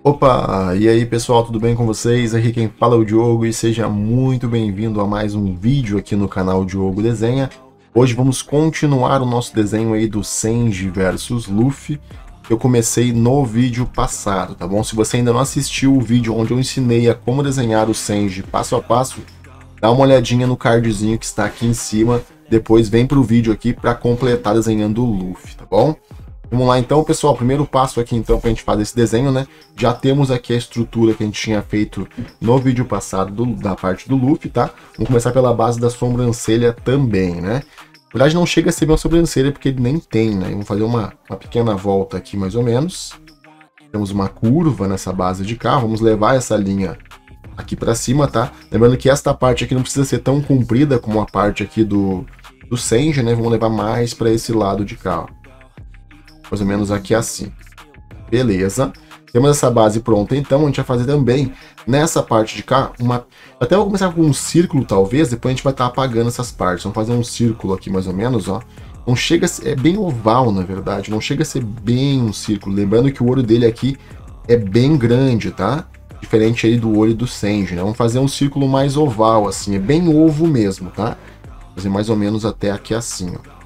Opa, e aí pessoal, tudo bem com vocês? Aqui quem fala é o Diogo e seja muito bem-vindo a mais um vídeo aqui no canal Diogo Desenha. Hoje vamos continuar o nosso desenho aí do Sanji versus Luffy. Eu comecei no vídeo passado, tá bom? Se você ainda não assistiu o vídeo onde eu ensinei a como desenhar o Sanji passo a passo, dá uma olhadinha no cardzinho que está aqui em cima, depois vem pro vídeo aqui para completar desenhando o Luffy, tá bom? Vamos lá então, pessoal, primeiro passo aqui então pra gente fazer esse desenho, né? Já temos aqui a estrutura que a gente tinha feito no vídeo passado da parte do Luffy, tá? Vamos começar pela base da sobrancelha também, né? Na verdade não chega a ser uma sobrancelha porque ele nem tem, né? Vamos fazer uma pequena volta aqui mais ou menos. Temos uma curva nessa base de cá, vamos levar essa linha aqui pra cima, tá? Lembrando que esta parte aqui não precisa ser tão comprida como a parte aqui do Sanji, né? Vamos levar mais pra esse lado de cá, ó. Mais ou menos aqui assim. Beleza. Temos essa base pronta, então a gente vai fazer também nessa parte de cá até vou começar com um círculo talvez, depois a gente vai estar apagando essas partes. Vamos fazer um círculo aqui mais ou menos, ó. Não chega a ser, é bem oval na verdade, não chega a ser bem um círculo. Lembrando que o olho dele aqui é bem grande, tá? Diferente aí do olho do Sanji, né? Vamos fazer um círculo mais oval assim, é bem ovo mesmo, tá? Fazer mais ou menos até aqui assim, ó.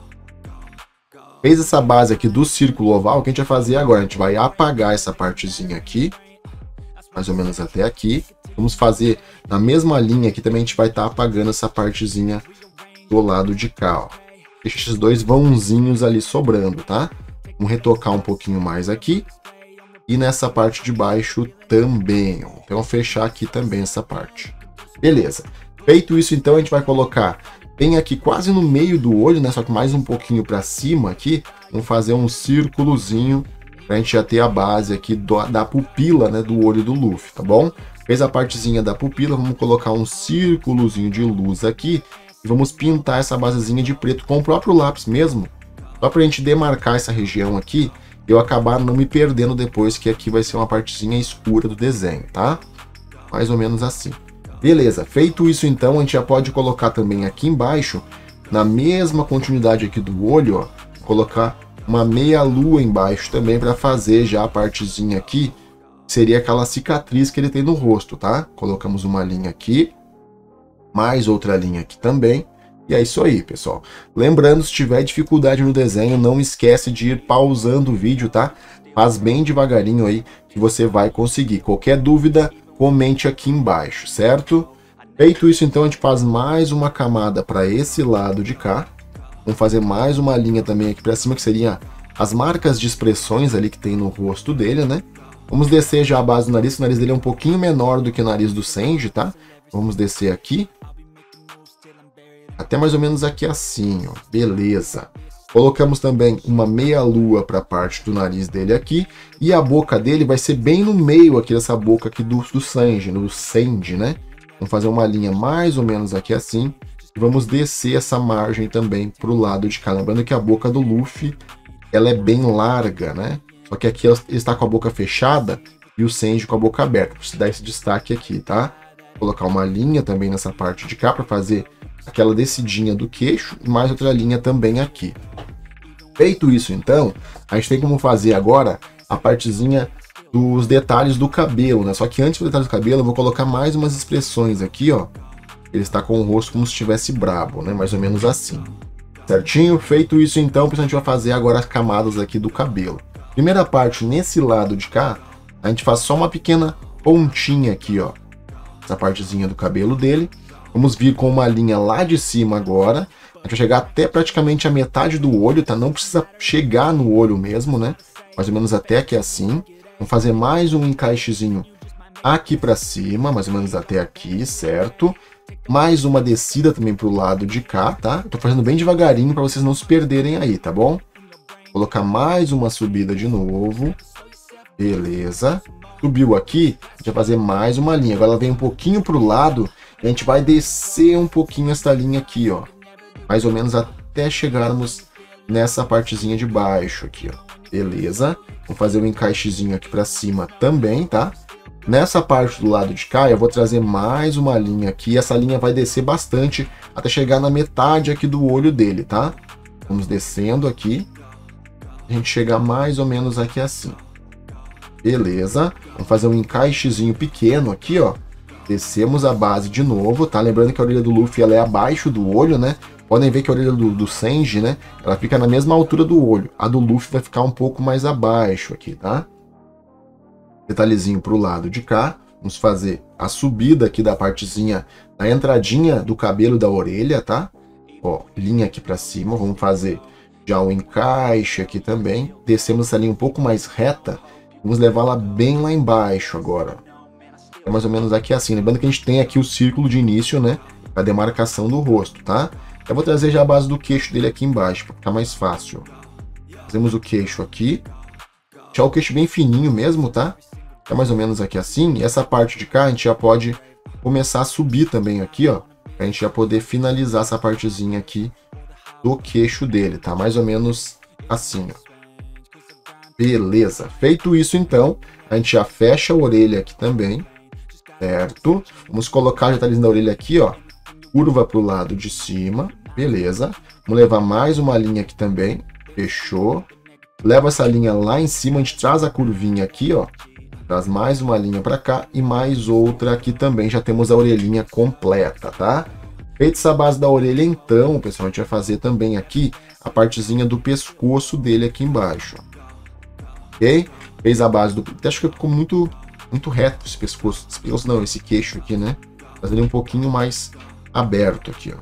Fez essa base aqui do círculo oval, o que a gente vai fazer agora? A gente vai apagar essa partezinha aqui, mais ou menos até aqui. Vamos fazer na mesma linha aqui também, a gente vai estar apagando essa partezinha do lado de cá, ó. Deixa esses dois vãozinhos ali sobrando, tá? Vamos retocar um pouquinho mais aqui. E nessa parte de baixo também, ó. Então fechar aqui também essa parte. Beleza. Feito isso, então, a gente vai colocar bem aqui quase no meio do olho, né? Só que mais um pouquinho para cima aqui. Vamos fazer um círculozinho para a gente já ter a base aqui da pupila, né? Do olho do Luffy, tá bom? Fez a partezinha da pupila, vamos colocar um círculozinho de luz aqui e vamos pintar essa basezinha de preto com o próprio lápis mesmo, só para a gente demarcar essa região aqui e eu acabar não me perdendo depois, que aqui vai ser uma partezinha escura do desenho, tá? Mais ou menos assim. Beleza, feito isso então, a gente já pode colocar também aqui embaixo, na mesma continuidade aqui do olho, ó, colocar uma meia lua embaixo também para fazer já a partezinha aqui, seria aquela cicatriz que ele tem no rosto, tá? Colocamos uma linha aqui, mais outra linha aqui também, e é isso aí, pessoal. Lembrando, se tiver dificuldade no desenho, não esquece de ir pausando o vídeo, tá? Faz bem devagarinho aí que você vai conseguir. Qualquer dúvida, comente aqui embaixo, certo? Feito isso, então, a gente faz mais uma camada para esse lado de cá. Vamos fazer mais uma linha também aqui para cima, que seria as marcas de expressões ali que tem no rosto dele, né? Vamos descer já a base do nariz. O nariz dele é um pouquinho menor do que o nariz do Sanji, tá? Vamos descer aqui. Até mais ou menos aqui assim, ó. Beleza. Colocamos também uma meia lua para a parte do nariz dele aqui. E a boca dele vai ser bem no meio aqui dessa boca aqui do Sanji, no Sanji, né? Vamos fazer uma linha mais ou menos aqui assim. E vamos descer essa margem também para o lado de cá. Lembrando que a boca do Luffy, ela é bem larga, né? Só que aqui ele está com a boca fechada e o Sanji com a boca aberta. Para dar esse destaque aqui, tá? Vou colocar uma linha também nessa parte de cá para fazer aquela descidinha do queixo e mais outra linha também aqui. Feito isso, então, a gente tem como fazer agora a partezinha dos detalhes do cabelo, né? Só que antes dos detalhes do cabelo, eu vou colocar mais umas expressões aqui, ó. Ele está com o rosto como se estivesse brabo, né? Mais ou menos assim. Certinho? Feito isso, então, a gente vai fazer agora as camadas aqui do cabelo. Primeira parte, nesse lado de cá, a gente faz só uma pequena pontinha aqui, ó. Essa partezinha do cabelo dele. Vamos vir com uma linha lá de cima agora. A gente vai chegar até praticamente a metade do olho, tá? Não precisa chegar no olho mesmo, né? Mais ou menos até aqui assim. Vamos fazer mais um encaixezinho aqui pra cima, mais ou menos até aqui, certo? Mais uma descida também pro lado de cá, tá? Eu tô fazendo bem devagarinho para vocês não se perderem aí, tá bom? Vou colocar mais uma subida de novo. Beleza. Subiu aqui, a gente vai fazer mais uma linha. Agora ela vem um pouquinho pro lado. A gente vai descer um pouquinho essa linha aqui, ó. Mais ou menos até chegarmos nessa partezinha de baixo aqui, ó. Beleza. Vamos fazer um encaixezinho aqui pra cima também, tá? Nessa parte do lado de cá, eu vou trazer mais uma linha aqui. Essa linha vai descer bastante até chegar na metade aqui do olho dele, tá? Vamos descendo aqui. A gente chegar mais ou menos aqui assim. Beleza. Vamos fazer um encaixezinho pequeno aqui, ó. Descemos a base de novo, tá? Lembrando que a orelha do Luffy ela é abaixo do olho, né? Podem ver que a orelha do Sanji, né? Ela fica na mesma altura do olho. A do Luffy vai ficar um pouco mais abaixo aqui, tá? Detalhezinho pro lado de cá. Vamos fazer a subida aqui da partezinha, da entradinha do cabelo da orelha, tá? Ó, linha aqui pra cima. Vamos fazer já um encaixe aqui também. Descemos essa linha um pouco mais reta. Vamos levá-la bem lá embaixo agora. É mais ou menos aqui assim. Lembrando que a gente tem aqui o círculo de início, né? A demarcação do rosto, tá? Eu vou trazer já a base do queixo dele aqui embaixo, para ficar mais fácil. Fazemos o queixo aqui. Já o queixo bem fininho mesmo, tá? É mais ou menos aqui assim. E essa parte de cá a gente já pode começar a subir também aqui, ó. Pra gente já poder finalizar essa partezinha aqui do queixo dele, tá? Mais ou menos assim, ó. Beleza. Feito isso, então, a gente já fecha a orelha aqui também. Certo? Vamos colocar os detalhes da orelha aqui, ó. Curva para o lado de cima. Beleza. Vamos levar mais uma linha aqui também. Fechou. Leva essa linha lá em cima. A gente traz a curvinha aqui, ó. Traz mais uma linha para cá e mais outra aqui também. Já temos a orelhinha completa, tá? Feita essa base da orelha, então, pessoal, a gente vai fazer também aqui a partezinha do pescoço dele aqui embaixo. Ok? Fez a base do... Acho que ficou muito reto esse pescoço. Esse pescoço não, esse queixo aqui, né? Fazer ele um pouquinho mais aberto aqui, ó.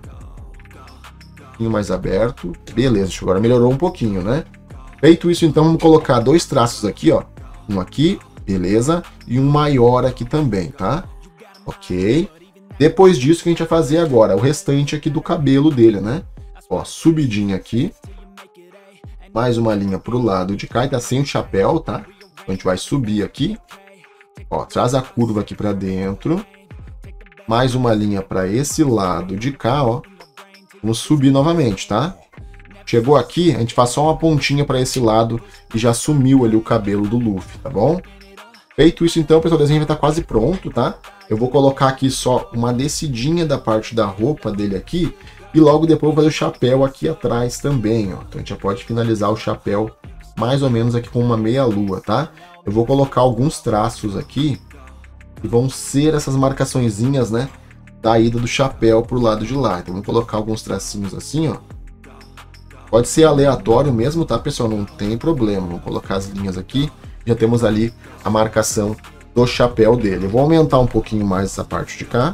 Um pouquinho mais aberto. Beleza, acho que agora melhorou um pouquinho, né? Feito isso, então, vamos colocar dois traços aqui, ó. Um aqui, beleza. E um maior aqui também, tá? Ok. Depois disso, o que a gente vai fazer agora? O restante aqui do cabelo dele, né? Ó, subidinha aqui. Mais uma linha pro lado de cá. E tá sem o chapéu, tá? Então, a gente vai subir aqui. Ó, traz a curva aqui para dentro. Mais uma linha para esse lado de cá, ó. Vamos subir novamente, tá? Chegou aqui, a gente faz só uma pontinha para esse lado e já sumiu ali o cabelo do Luffy, tá bom? Feito isso, então, pessoal, o desenho vai estar quase pronto, tá? Eu vou colocar aqui só uma descidinha da parte da roupa dele aqui e logo depois eu vou fazer o chapéu aqui atrás também, ó. Então a gente já pode finalizar o chapéu mais ou menos aqui com uma meia-lua, tá? Eu vou colocar alguns traços aqui que vão ser essas marcaçõezinhas, né, da ida do chapéu pro lado de lá. Então vou colocar alguns tracinhos assim, ó. Pode ser aleatório mesmo, tá, pessoal? Não tem problema. Vou colocar as linhas aqui. Já temos ali a marcação do chapéu dele. Eu vou aumentar um pouquinho mais essa parte de cá.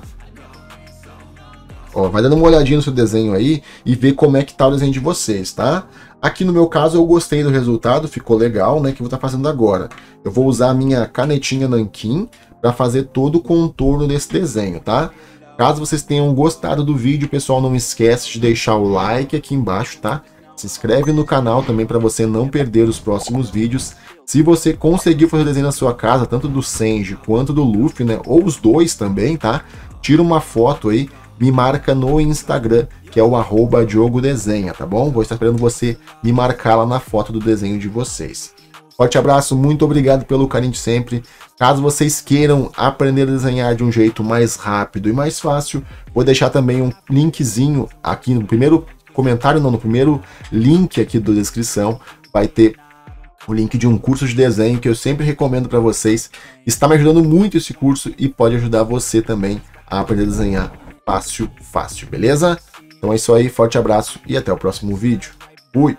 Ó, vai dando uma olhadinha no seu desenho aí e ver como é que tá o desenho de vocês, tá? Aqui no meu caso eu gostei do resultado, ficou legal, né? Que eu vou estar fazendo agora. Eu vou usar a minha canetinha nanquim para fazer todo o contorno desse desenho, tá? Caso vocês tenham gostado do vídeo, pessoal, não esquece de deixar o like aqui embaixo, tá? Se inscreve no canal também para você não perder os próximos vídeos. Se você conseguiu fazer o desenho na sua casa, tanto do Sanji quanto do Luffy, né? Ou os dois também, tá? Tira uma foto aí, me marca no Instagram, que é o @diogodesenha, tá bom? Vou estar esperando você me marcar lá na foto do desenho de vocês. Forte abraço, muito obrigado pelo carinho de sempre. Caso vocês queiram aprender a desenhar de um jeito mais rápido e mais fácil, vou deixar também um linkzinho aqui no primeiro comentário, não, no primeiro link aqui da descrição, vai ter o link de um curso de desenho que eu sempre recomendo para vocês. Está me ajudando muito esse curso e pode ajudar você também a aprender a desenhar fácil, beleza? Então é isso aí, forte abraço e até o próximo vídeo. Fui!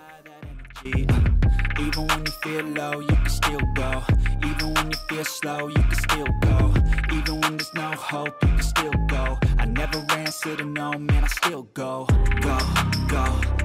Even when you feel low, you can still go. Even when you feel slow, you can still go. Even when there's no hope, you can still go. I never ran, said no, man, I still go.